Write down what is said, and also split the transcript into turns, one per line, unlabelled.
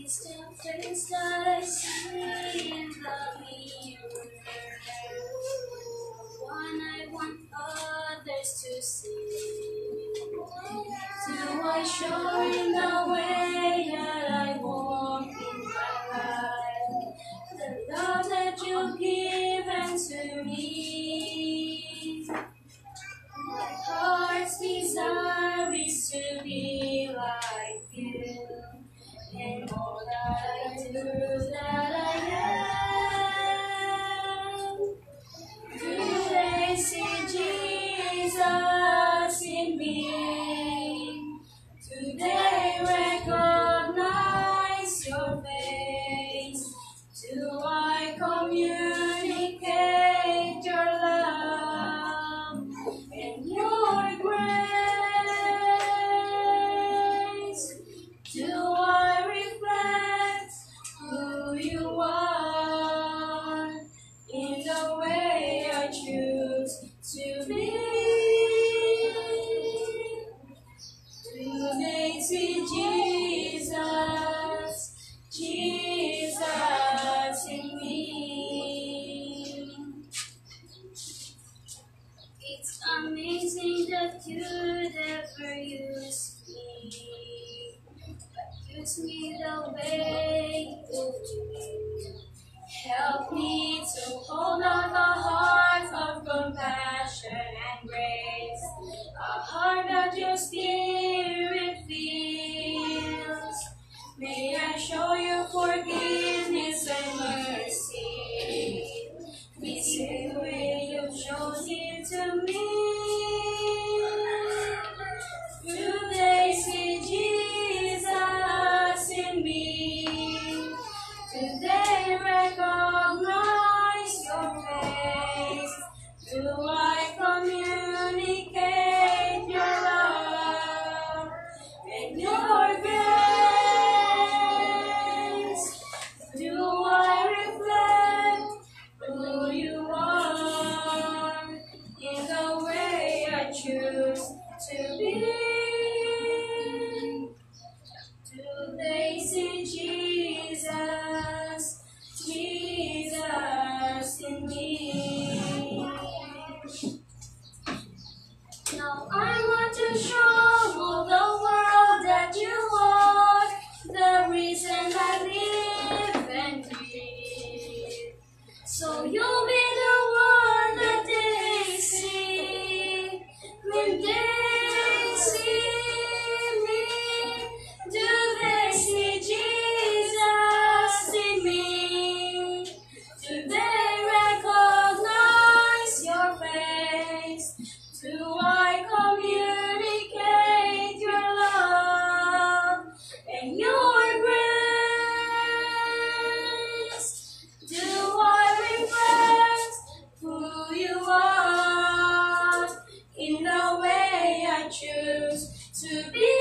It's the face that I see in the mirror, one I want others to see. Do I show in the way that I walk in my life the love that you've given to me? My heart's desire is to be like you, and all that I do, that I am. Do they see Jesus in me? Do they recognize your face? Do I communicate your love and your grace? Do I reflect who you are in the way I choose to be? Do they see Jesus, Jesus in me? It's amazing that you'd ever use me, but use me the way you do. Help me to hold out a heart of compassion and grace, a heart that your spirit feels. May I show you forgiveness and mercy, the same way you've shown it to me. Do they see Jesus in me? Do they recognize your face? Do I communicate your love and your grace? Do I reflect who you are in the way I choose to be? Do they see Jesus, Jesus in me? Now I want to show all the world that you are the reason I live and breathe. So you'll be the one that they see when they see me. Do they see Jesus in me? Do they recognize your face? Do I communicate your love and your grace? Do I reflect who you are in the way I choose to be?